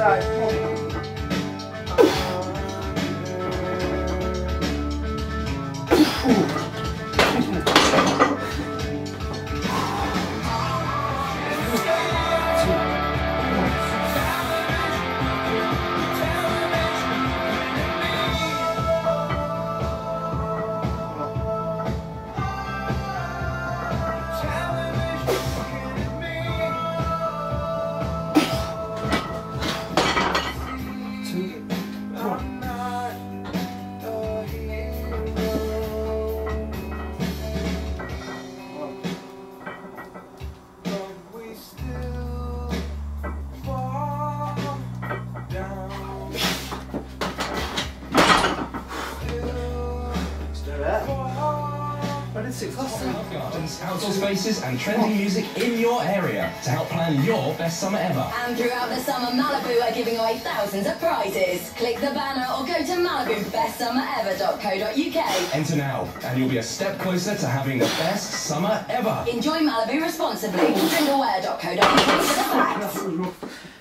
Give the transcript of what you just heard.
Dai, muoviti. Gardens, outdoor spaces and trending music in your area to help plan your best summer ever. And throughout the summer, Malibu are giving away thousands of prizes. Click the banner or go to malibubestsummerever.co.uk. Enter now and you'll be a step closer to having the best summer ever. Enjoy Malibu responsibly. Drinkaware.co.uk for the facts.